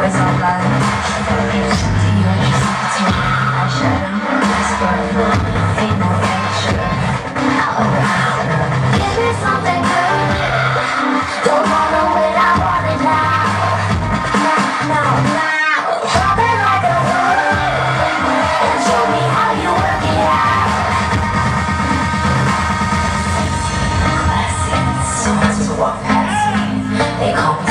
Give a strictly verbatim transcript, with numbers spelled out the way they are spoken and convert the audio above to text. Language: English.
always online. Do you interest in eyeshadow? Whisper, ain't no picture. Give me something good. Don't wanna wait, I want it now. Now, now, now. Drop it like a wood and show me how you work it out. Classy, so much to walk past me. They call me